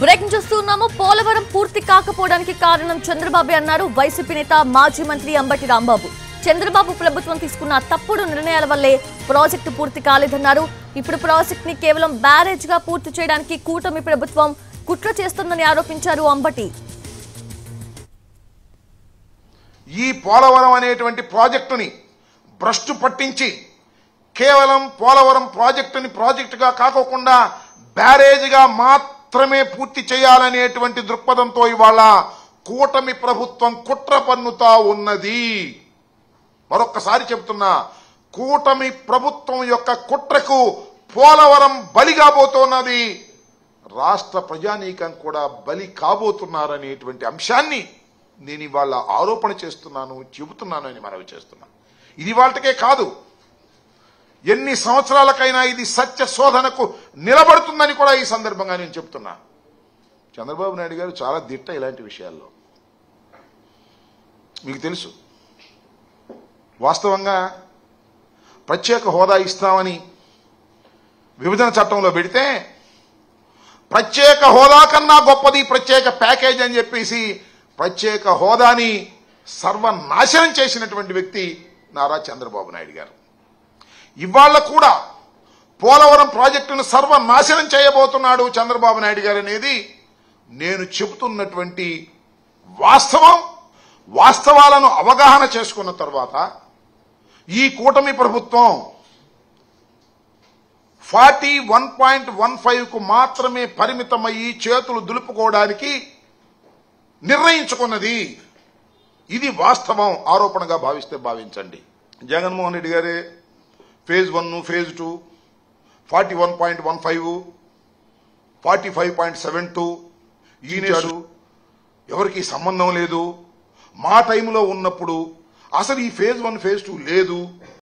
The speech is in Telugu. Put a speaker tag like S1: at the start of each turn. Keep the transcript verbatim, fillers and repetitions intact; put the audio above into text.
S1: బ్రేకింగ్ చూస్తున్నాము. పోలవరం పూర్తి కాకపోవడానికి కారణం చంద్రబాబు అన్నారు వైసీపీ నేత మాజీ మంత్రి అంబటి రాంబాబు. చంద్రబాబు ప్రభుత్వం తీసుకున్న తప్పుడు నిర్ణయాల వల్లే ప్రాజెక్టు పూర్తి కాలేదన్నారు. ఇప్పుడు ప్రాజెక్ట్ ని కేవలం బ్యారేజ్ గా పూర్తి చేయడానికి కూటమి ప్రభుత్వం కుట్ర చేస్తుందని ఆరోపించారు అంబటి.
S2: ఈ పోలవరం అనేటువంటి ప్రాజెక్టుని భ్రష్టు పట్టించి కేవలం పోలవరం ప్రాజెక్టుని ప్రాజెక్టుగా కాకోకుండా బ్యారేజ్గా మాత్రమే పూర్తి చేయాలనేటువంటి దృక్పథంతో ఇవాళ కూటమి ప్రభుత్వం కుట్ర పన్నుతా ఉన్నది. మరొక్కసారి చెబుతున్నా, కూటమి ప్రభుత్వం యొక్క కుట్రకు పోలవరం బలి కాబోతున్నది, రాష్ట్ర ప్రజానీకం కూడా బలి కాబోతున్నారనేటువంటి అంశాన్ని నేను ఇవాళ ఆరోపణ చేస్తున్నాను, చెబుతున్నాను అని మనవి చేస్తున్నాను. ఇది వాళ్ళకే కాదు, ఎన్ని సంవత్సరాలకైనా ఇది సత్య శోధనకు నిలబడుతుందని కూడా ఈ సందర్భంగా నేను చెప్తున్నా. చంద్రబాబు నాయుడు గారు చాలా దిట్ట ఇలాంటి విషయాల్లో. మీకు తెలుసు, వాస్తవంగా ప్రత్యేక హోదా ఇస్తామని విభజన చట్టంలో పెడితే ప్రత్యేక హోదా కన్నా గొప్పది ప్రత్యేక ప్యాకేజ్ అని చెప్పేసి ప్రత్యేక హోదాని సర్వనాశనం చేసినటువంటి వ్యక్తి నారా చంద్రబాబు నాయుడు గారు. ఇవాళ కూడా పోలవరం ప్రాజెక్టును సర్వనాశనం చేయబోతున్నాడు చంద్రబాబు నాయుడు గారు అనేది నేను చెబుతున్నటువంటి వాస్తవం. వాస్తవాలను అవగాహన చేసుకున్న తర్వాత ఈ కూటమి ప్రభుత్వం forty one point one five కు మాత్రమే పరిమితమయ్యి చేతులు దులుపుకోవడానికి నిర్ణయించుకున్నది. ఇది వాస్తవం. ఆరోపణగా భావిస్తే భావించండి. జగన్మోహన్ రెడ్డి గారే phase one phase two forty one point one five forty five point seven two ఈనేడు ఎవరికి సంబంధం లేదు. మా టైంలో ఉన్నప్పుడు అసలు ఈ ఫేజ్ వన్ ఫేజ్ టూ లేదు.